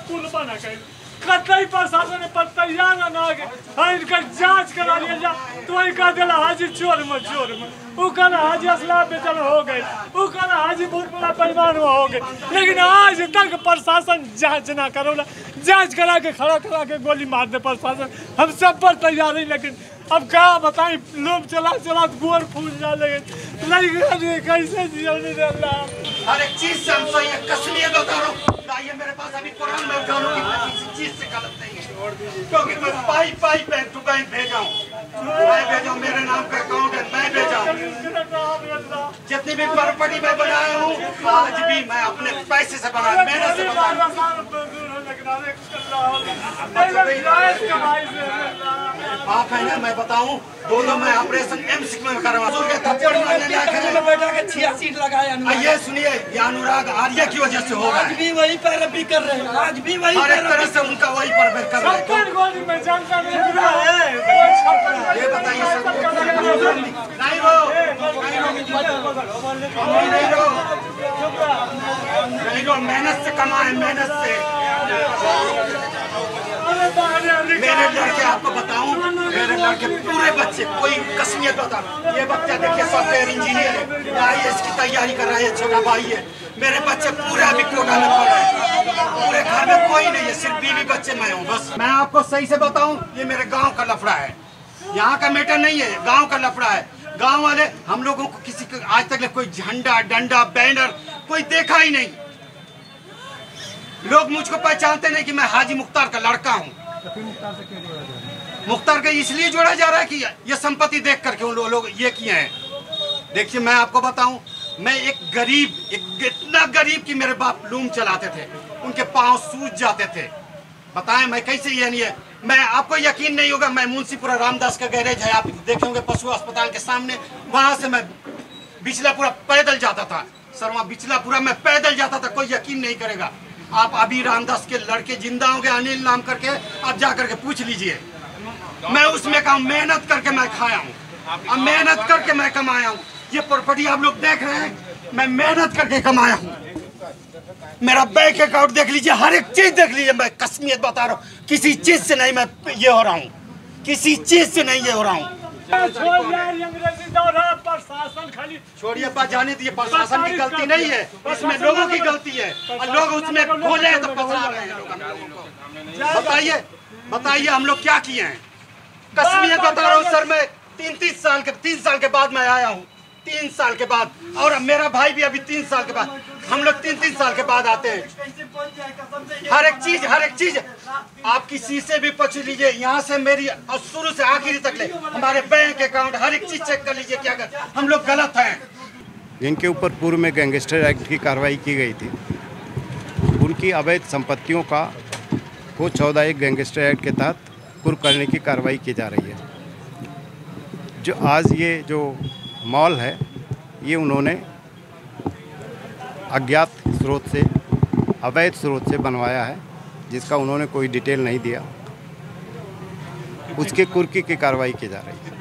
पुल बना कर कतई प्रशासन पर तैयार ना आगे इनका जांच करा लिया जा तो वही कह दिला हाजी चोर में वो कहना हाजी असला बेचल हो गए वो कहना हाजी बहुत बड़ा परिवार में हो गए लेकिन आज तक प्रशासन जांच ना करो जांच करा के खड़ा करा के गोली मार दे प्रशासन हम सब पर तैयार है लेकिन अब क्या बताएं लोग चला गोर फूल जा लगे कैसे जीवन हर एक चीज से हम सही कसलियत बता रहा हूँ ये मेरे पास अभी कुरान में उठाने की किसी चीज से गलत नहीं है क्योंकि मैं पाई बैंक टू बैंक भेजा हूँ मैं भेजा हूँ मेरे नाम का अकाउंट है मैं भेजा हूँ जितनी भी प्रॉपर्टी मैं बनाया हूँ आज भी मैं अपने पैसे से बनाया मेहनत से बनाया आप है ना मैं बताऊं दोनों में ऑपरेशन एम्स में करवा थप्पड़ मारने बेटा के 86 लगाया ये सुनिए ये अनुराग आर्या की वजह से होगा आज भी वही पैरवी कर रहे हैं आज भी वही हर एक तरह से उनका वही पैरवी कर रहे हैं ये बताइए नहीं रो मेहनत से कमाए मेहनत से मेरे लड़के आपको बताऊं मेरे लड़के पूरे बच्चे कोई कसमियत बता ये बच्चा देखिए सॉफ्टवेयर इंजीनियर है IAS की तैयारी कर रहा है छोटा भाई है मेरे बच्चे पूरे अभी कोटा में पढ़ रहे हैं पूरे घर में कोई नहीं है सिर्फ बीवी बच्चे मैं हूँ बस मैं आपको सही से बताऊं ये मेरे गाँव का लफड़ा है यहाँ का मैटर नहीं है गाँव का लफड़ा है गाँव वाले हम लोगों को किसी को आज तक कोई झंडा डंडा बैनर कोई देखा ही नहीं लोग मुझको पहचानते नहीं कि मैं हाजी मुख्तार का लड़का हूँ मुख्तार का इसलिए जोड़ा जा रहा है कि ये संपत्ति देख करके उन लोग ये किए हैं देखिए मैं आपको बताऊं मैं एक इतना गरीब कि मेरे बाप लूम चलाते थे उनके पांव सूज जाते थे बताएं मैं कैसे ये नहीं है मैं आपको यकीन नहीं होगा मैं मुंशीपुरा रामदास का गैरेज है आप देखे होंगे पशु अस्पताल के सामने वहां से मैं बिचलापुरा पैदल जाता था सर वहाँ बिचलापुरा में पैदल जाता था कोई यकीन नहीं करेगा आप अभी रामदास के लड़के जिंदा होंगे अनिल नाम करके आप जा करके पूछ लीजिए मैं उसमें काम मेहनत करके मैं खाया हूँ अब मेहनत करके मैं कमाया हूँ ये प्रॉपर्टी आप लोग देख रहे हैं मैं मेहनत करके कमाया हूँ मेरा बैंक अकाउंट देख लीजिए हर एक चीज देख लीजिए मैं कसमियत बता रहा हूँ किसी चीज से नहीं मैं ये हो रहा हूँ किसी चीज से नहीं ये हो रहा हूँ छोड़िए बात जाने दीजिए प्रशासन की गलती नहीं है इसमें लोगों की गलती है और लोग उसमें खोले तो फंसा रहे हैं बताइए हम लोग क्या किए हैं कसमियत बता रहा हूँ सर मैं 3 साल के बाद मैं आया हूँ 3 साल के बाद और मेरा भाई भी अभी 3 साल के बाद हम लोग 3 साल के बाद आते हैं हर एक चीज आप किसी से भी पूछ लीजिए यहाँ से मेरी और शुरू से आखिरी तक ले हमारे बैंक अकाउंट हर एक चीज चेक कर लीजिए क्या कर हम लोग गलत हैं जिनके ऊपर पूर्व में गैंगस्टर एक्ट की कार्रवाई की गई थी उनकी अवैध संपत्तियों का को 14 गैंगस्टर एक्ट के तहत कुर्क करने की कार्रवाई की जा रही है जो आज ये जो मॉल है ये उन्होंने अज्ञात स्रोत से अवैध स्रोत से बनवाया है जिसका उन्होंने कोई डिटेल नहीं दिया उसके कुर्की की कार्रवाई की जा रही है।